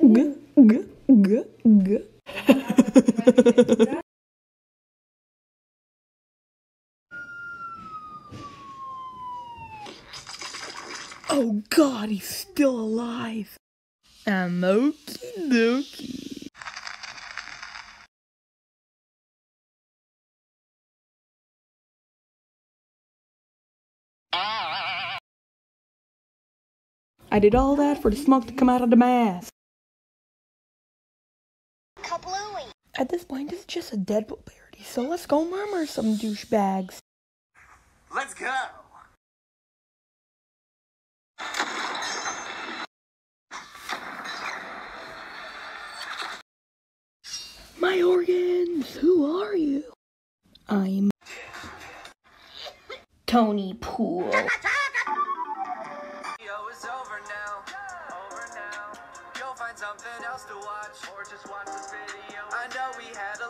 Oh God, he's still alive. Okie dokie. I did all that for the smoke to come out of the mask. Kablooey. At this point, this is just a Deadpool parody, so let's go murmur some douchebags. Let's go! My organs, who are you? I'm TonyPool. It's over now. You'll find something else to watch, or just watch this video. I know we had a